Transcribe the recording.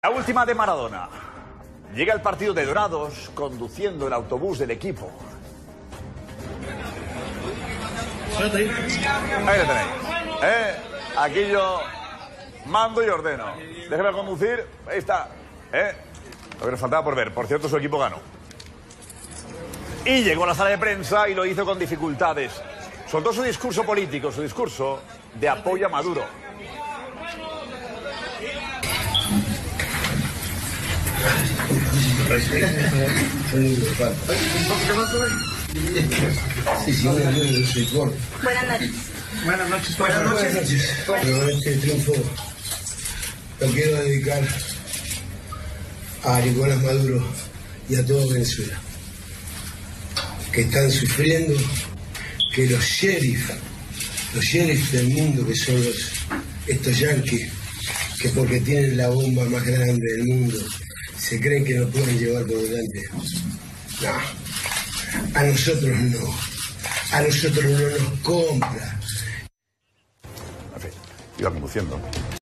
La última de Maradona. Llega el partido de Dorados conduciendo el autobús del equipo. Ahí lo tenéis. Aquí yo mando y ordeno. Déjeme conducir. Ahí está. Lo que nos faltaba por ver. Por cierto, su equipo ganó. Y llegó a la sala de prensa y lo hizo con dificultades. Soltó su discurso político, su discurso de apoyo a Maduro. Buenas noches. Buenas noches. Buenas noches. Pero este triunfo lo quiero dedicar a Nicolás Maduro y a todo Venezuela, que están sufriendo, que los sheriff del mundo, que son estos yanquis, que porque tienen la bomba más grande del mundo, se creen que nos pueden llevar por delante. No, a nosotros no. A nosotros no nos compra. En fin, iba conduciendo.